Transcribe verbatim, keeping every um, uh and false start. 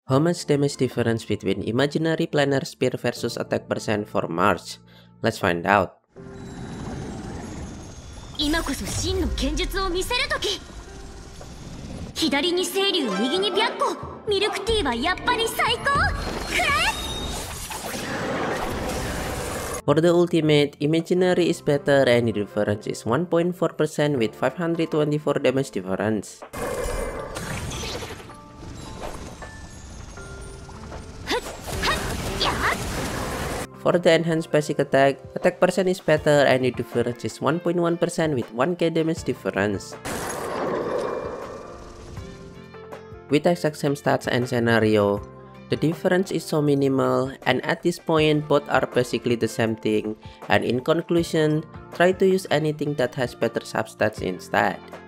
How much damage difference between imaginary planar spear versus attack percent for March? Let's find out. 今こそ真の剣術を見せる時。左に清流、右に白虎。ミルクティーはやっぱり最高。くらえ！ For the ultimate, imaginary is better and the difference is one point four percent with five hundred twenty-four damage difference. For the enhanced basic attack, attack percent is better and the difference is one point one percent with one K damage difference. With exact same stats and scenario, the difference is so minimal, and at this point both are basically the same thing, and in conclusion, try to use anything that has better substats instead.